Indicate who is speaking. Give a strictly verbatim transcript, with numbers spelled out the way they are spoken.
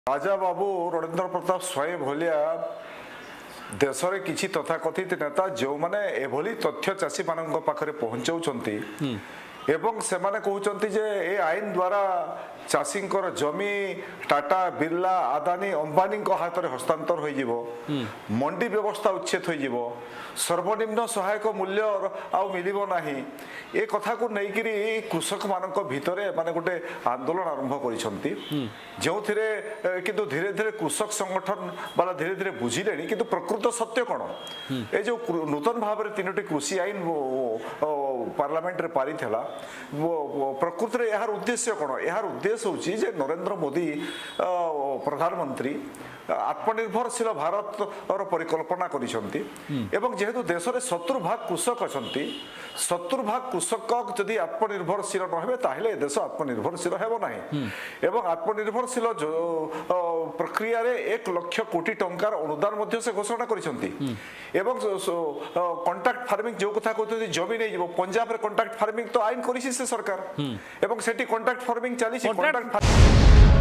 Speaker 1: राजा बाबू रणेन्द्र प्रताप स्वयं भलिया देश में किसी तथाकथित नेता जो मैंने एभली तथ्य चाषी मान पाखे पहुंचाऊँच एवं से माने कहते जे ए आईन द्वारा चाषी जमी टाटा बिरला आदानी अंबानी हाथ में हस्तांतर हो मंडी व्यवस्था उच्छेद हो सर्वनिम्न सहायक मूल्य आउ मिल ना ए कथा को लेकिन कृषक मान भितर माने गोटे आंदोलन आरंभ कर जो किंतु धीरे धीरे कृषक संगठन वाला धीरे धीरे बुझिले कि प्रकृत सत्य कौन ए जो नूतन भाव में तीनो कृषि आईन पार्लियामेंट रे पारी थला प्रकृत में यार उद्देश्य कौन यार उद्देश्य होची जे नरेंद्र मोदी प्रधानमंत्री आत्मनिर्भरशील भारत और परिकल्पना करिसंती एवं जेहेतु देश में सत्तर भाग कृषक अछंती सत्तर भाग कृषक जदि आत्मनिर्भरशील नहे ताहले देश आत्मनिर्भरशील हेबो नाही एवं आत्मनिर्भरशील प्रक्रिया रे एक लाख कोटी टंकार अनुदान मध्य से घोषणा करिसंती एवं कॉन्ट्रैक्ट फार्मिंग जो कथा कहते जमी नहीं जीवो पंजाब रे कॉन्ट्रैक्ट फार्मिंग तो आईन करिसि से सरकार एवं सेठी कॉन्ट्रैक्ट फार्मिंग चली कॉन्ट्रैक्ट